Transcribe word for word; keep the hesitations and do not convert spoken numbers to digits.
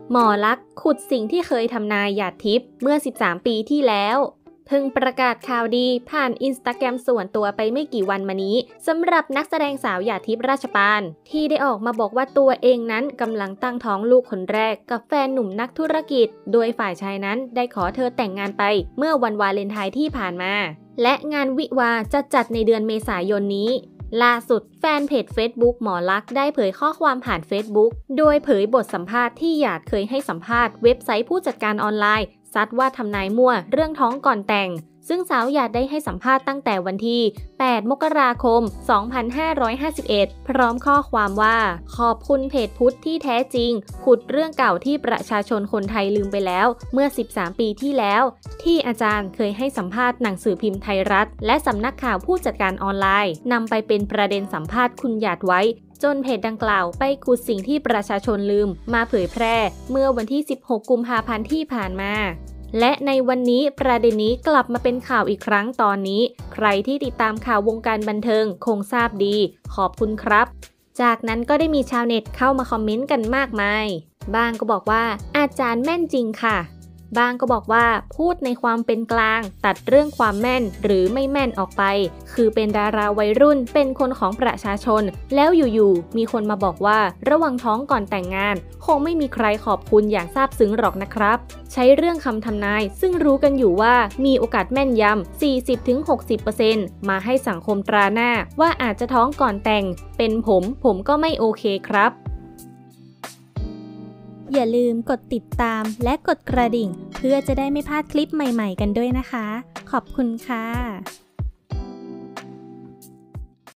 หมอลักษณ์ขุดสิ่งที่เคยทำนายหยาดทิพย์เมื่อสิบสามปีที่แล้วเพิ่งประกาศข่าวดีผ่านอินสตาแกรมส่วนตัวไปไม่กี่วันมานี้สำหรับนักแสดงสาวหยาดทิพย์ราชปานที่ได้ออกมาบอกว่าตัวเองนั้นกำลังตั้งท้องลูกคนแรกกับแฟนหนุ่มนักธุรกิจโดยฝ่ายชายนั้นได้ขอเธอแต่งงานไปเมื่อวันวาเลนไทน์ที่ผ่านมาและงานวิวาจะจัดในเดือนเมษายนนี้ล่าสุดแฟนเพจ Facebook หมอลักษณ์ได้เผยข้อความผ่าน Facebook โดยเผยบทสัมภาษณ์ที่หยาดเคยให้สัมภาษณ์เว็บไซต์ผู้จัดการออนไลน์ซัดว่าทำนายมั่วเรื่องท้องก่อนแต่งซึ่งสาวหยาดได้ให้สัมภาษณ์ตั้งแต่วันที่แปดมกราคมสองพันห้าร้อยห้าสิบเอ็ดพร้อมข้อความว่าขอบคุณเพจพุทธที่แท้จริงขุดเรื่องเก่าที่ประชาชนคนไทยลืมไปแล้วเมื่อสิบสามปีที่แล้วที่อาจารย์เคยให้สัมภาษณ์หนังสือพิมพ์ไทยรัฐและสำนักข่าวผู้จัดการออนไลน์นำไปเป็นประเด็นสัมภาษณ์คุณหยาดไว้จนเพจดังกล่าวไปขุดสิ่งที่ประชาชนลืมมาเผยแพร่เมื่อวันที่สิบหกกุมภาพันธ์ที่ผ่านมาและในวันนี้ประเด็นนี้กลับมาเป็นข่าวอีกครั้งตอนนี้ใครที่ติดตามข่าววงการบันเทิงคงทราบดีขอบคุณครับจากนั้นก็ได้มีชาวเน็ตเข้ามาคอมเมนต์กันมากมายบางก็บอกว่าอาจารย์แม่นจริงค่ะบางก็บอกว่าพูดในความเป็นกลางตัดเรื่องความแม่นหรือไม่แม่นออกไปคือเป็นดาราวัยรุ่นเป็นคนของประชาชนแล้วอยู่ๆมีคนมาบอกว่าระวังท้องก่อนแต่งงานคงไม่มีใครขอบคุณอย่างซาบซึ้งหรอกนะครับใช้เรื่องคำทำนายซึ่งรู้กันอยู่ว่ามีโอกาสแม่นยำ สี่สิบถึงหกสิบเปอร์เซ็นต์ มาให้สังคมตราหน้าว่าอาจจะท้องก่อนแต่งเป็นผมผมก็ไม่โอเคครับอย่าลืมกดติดตามและกดกระดิ่งเพื่อจะได้ไม่พลาดคลิปใหม่ๆกันด้วยนะคะขอบคุณค่ะ